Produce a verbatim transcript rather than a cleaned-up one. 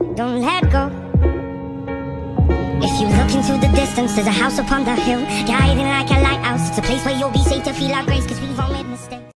don't let go. If you look into the distance, there's a house upon the hill, guiding like a lighthouse. It's a place where you'll be safe to feel our grace, cause we've all made mistakes.